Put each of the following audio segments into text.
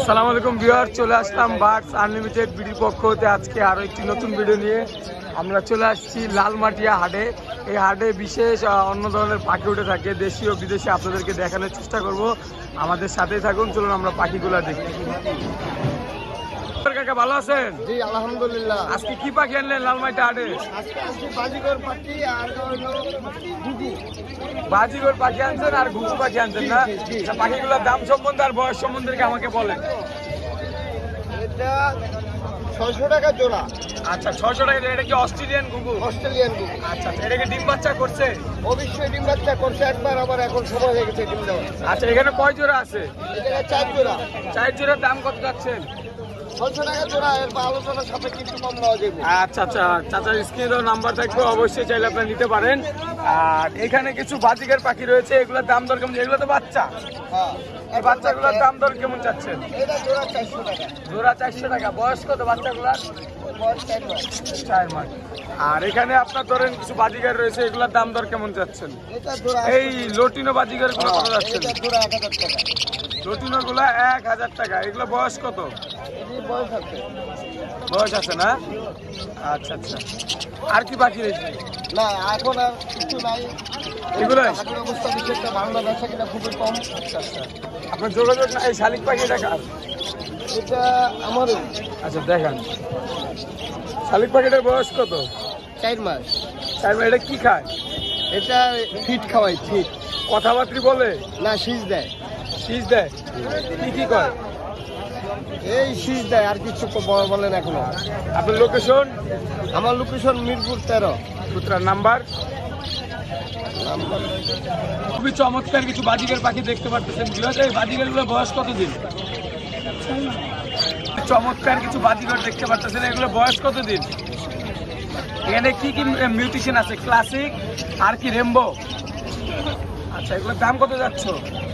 আসসালামু আলাইকুম ভিউয়ার, চলে আসলাম বার্ডস আনলিমিটেড বিডির পক্ষ হতে আজকে আরো একটি নতুন ভিডিও নিয়ে। আমরা চলে আসছি লালমাটিয়া হাটে। এই হাটে বিশেষ অন্য ধরনের পাখি উঠে থাকে, দেশি ও বিদেশি, আপনাদেরকে দেখানোর চেষ্টা করব। আমাদের সাথেই থাকুন, চলুন আমরা পাখিগুলো দেখি। কাকা ভালো আছেন? জি আলহামদুলিল্লাহ। আজকে কি পাখি আনলেন লালমাটিয়া হাটে? আজকে আসছি বাজিগর পাখি আর ঘুঘু। বাজিগর পাখি আনছেন আর ঘুঘু পাখি আনছেন না? পাখিগুলোর দাম সম্বন্ধে আর বয়স সম্বন্ধে আমাকে বলেন। এটা 600 টাকা জোড়া। আচ্ছা, 600 টাকা। এটা কি অস্ট্রেলিয়ান ঘুঘু? অস্ট্রেলিয়ান ঘুঘু। আচ্ছা, এটা কি ডিম বাচ্চা করছে? অবশ্যই ডিম বাচ্চা করছে একবার, আবার এখন সময় হয়ে গেছে ডিম দেওয়ার। আচ্ছা, এখানে কয় জোড়া আছে? এটা 4 জোড়া। 4 জোড়ার দাম কত যাচ্ছেন? 600 টাকা জোড়া। এর আলোচনার সাথে কিছু কম দেওয়া যাবে। আচ্ছা আচ্ছা, চাচার স্ক্রিনে নাম্বার থাকবে, অবশ্যই চাইলে আপনারা নিতে পারেন। আর এখানে কিছু বাজিকার পাখি রয়েছে, এগুলোর দাম দর কেমন? এগুলো তো বাচ্চা। হ্যাঁ, এই বাচ্চাগুলোর দাম দর কেমন চাচ্ছেন? এটা জোড়া 400 টাকা। জোড়া 400 টাকা। বয়স কত বাচ্চাগুলার? বয়স 4 মাস। 4 মাস। আর এখানে আপনার ধরেন কিছু বাজিকার রয়েছে, এগুলোর দাম দর কেমন চাচ্ছেন? এটা জোড়া এই লটিনো বাজিকার গুলো কত যাচ্ছেন? এটা জোড়া 1000 টাকা। লটিনো গুলা 1000 টাকা। এগুলো বয়স কত? এর বয়স আছে। বয়স আছে না? আচ্ছা আচ্ছা। আর কি বাকি রয়েছে? না, এখন আর কিছু নাই। এগুলোই? হাটের অবস্থা বিশেষটা বাংলা ব্যবসা কিনা খুবই কম। আচ্ছা আচ্ছা। আপনার যোগাযোগ না? এই শালিক পাখি এটা কার? এটা আমারই। আচ্ছা, দেখান। শালিক পাখিটার বয়স কত? 4 মাস। 4 মাস। এটা কি খায়? এটা ফিট খাওয়াই, ফিট। কথাবার্তি বলে না, শীষ দেয়। শীষ দেয়? কি কি করে? এই শীষ দেয়, আর কিছু বলেন এখনো। আপনার লোকেশন? আমার লোকেশন মিরপুর 13। পুত্রার নাম্বার? খুবই চমৎকার কিছু বাজিকার পাখি দেখতে পাচ্ছেন। এই বাজিকার গুলো বয়স কতদিন? চমৎকার কিছু বাজিকার দেখতে পাচ্ছেন, এগুলো বয়স কতদিন? এখানে কি কি মিউটেশন আছে? ক্লাসিক আর কি রেমবো? আচ্ছা, এগুলোর দাম কত যাচ্ছ?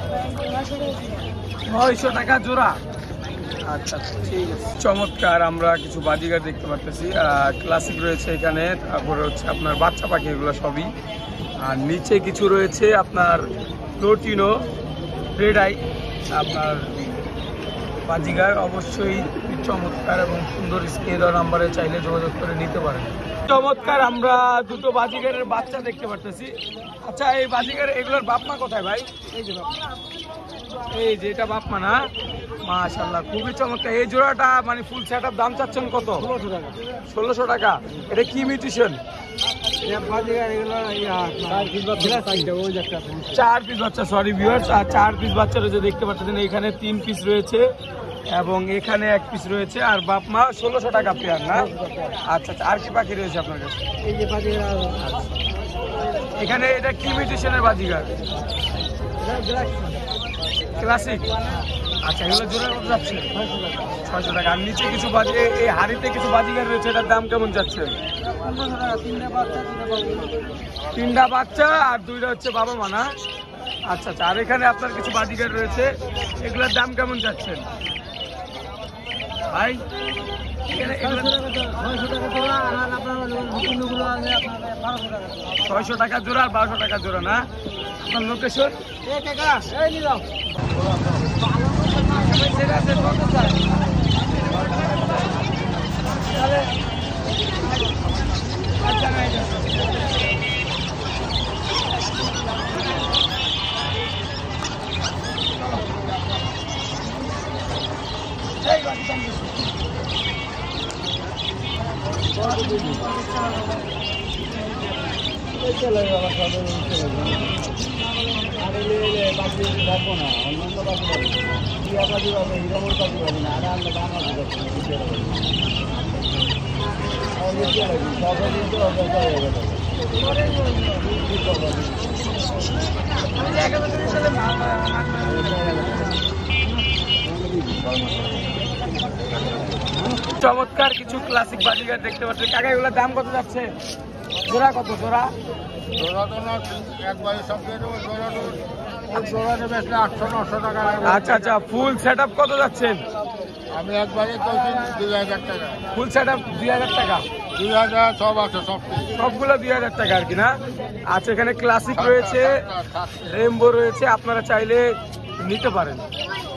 900 টাকা জোড়া। আচ্ছা, ঠিক আছে। চমৎকার আমরা কিছু বাজিগার দেখতে পাচ্ছি। ক্লাসিক রয়েছে এখানে, তারপরে হচ্ছে আপনার বাচ্চা পাখি, এগুলো সবই। আর নিচে কিছু রয়েছে আপনার লটিনো, রেড আই আপনার বাজিগার। অবশ্যই চমৎকার এবং সুন্দর স্ক্রিন নাম্বারে চাইলে যোগাযোগ করে নিতে পারেন। চমৎকার আমরা দুটো বাজিগারের বাচ্চা দেখতে পাচ্ছি। আচ্ছা, এই বাজিগার এগুলোর বাপ মা কোথায় ভাই? এই যে বাবা, এই যে এটা বাপ মা না? মাশাআল্লাহ, খুবই চমৎকার। এই জোড়াটা মানে ফুল সেটআপ দাম চাচ্ছেন কত? 1600 টাকা। 1600 টাকা। এটা কি মিউটেশন? চার পিস বাচ্চা, সরি ভিউয়ার্স, আর 4 পিস বাচ্চা রয়েছে দেখতে পাচ্ছেন। এখানে 3 পিস রয়েছে এবং এখানে 1 পিস রয়েছে। আর বাপ মা 1600 টাকা পেয়ার না? আচ্ছা আচ্ছা। আর কি পাখি রয়েছে আপনার কাছে? এই যে বাজিগার। এখানে এটা কি মিউটেশনের বাজিগার? ক্লাসিক। আচ্ছা, এগুলো জোড়া কত যাচ্ছে? 600 টাকা। আর নিচে কিছু বাজি, এই হাড়িতে কিছু বাজিগার রয়েছে, এটার দাম কেমন যাচ্ছে? 1500 টাকা। 3টা বাচ্চা, 3টা বাচ্চা আর 2টা হচ্ছে বাবা মা না? আচ্ছা আচ্ছা। আর এখানে আপনার কিছু বাজিগার রয়েছে, এগুলোর দাম কেমন যাচ্ছেন ভাই? 600 টাকা জোড়া আর 1200 টাকা জোড়া না? আপনার লোকেশন? চমৎকার কিছু ক্লাসিক বাজিগার দেখতে পাচ্ছি। কাকা, এগুলোর দাম কত যাচ্ছে? জোড়া কত? জোড়া আচ্ছা আচ্ছা। ফুল সেট আপ কত যাচ্ছেন? আমি একবারে 2000 টাকা। ফুল সেট আপ 2000 টাকা। 2000 সব আছে, সবগুলো 2000 টাকা আর কি না? আচ্ছা, এখানে ক্লাসিক রয়েছে, রেমবো রয়েছে, আপনারা চাইলে নিতে পারেন।